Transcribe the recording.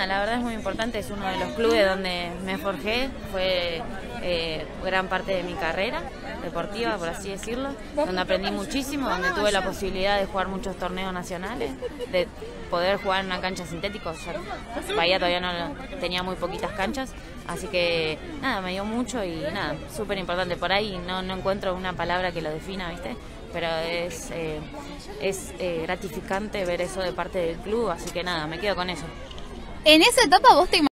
nada, la verdad es muy importante, es uno de los clubes donde me forjé, fue gran parte de mi carrera deportiva, por así decirlo, donde aprendí muchísimo, donde tuve la posibilidad de jugar muchos torneos nacionales, de poder jugar en una cancha sintética. Bahía todavía no tenía muy poquitas canchas, así que nada, me dio mucho y nada, súper importante. Por ahí no encuentro una palabra que lo defina, ¿viste? Pero es gratificante ver eso de parte del club, así que nada, me quedo con eso. En esa etapa vos te